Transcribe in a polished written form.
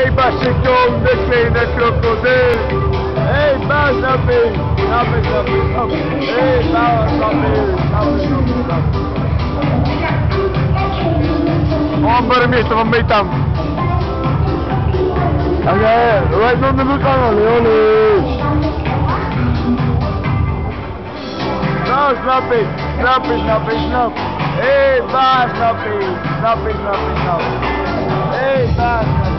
Hey, Basicon, de kleine krokodil. Hey, baas, Snappy. Snappy, Snappy, Snappy. Hey, baas, Snappy. Snappy, Snappy, Snappy. Oh, permiso, mambitam. Okay, right on the book on Leonis. No, Snappy. Snappy, Snappy, Snappy. Hey, baas, Snappy. Snappy, Snappy, Snappy. Hey, baas, Snappy.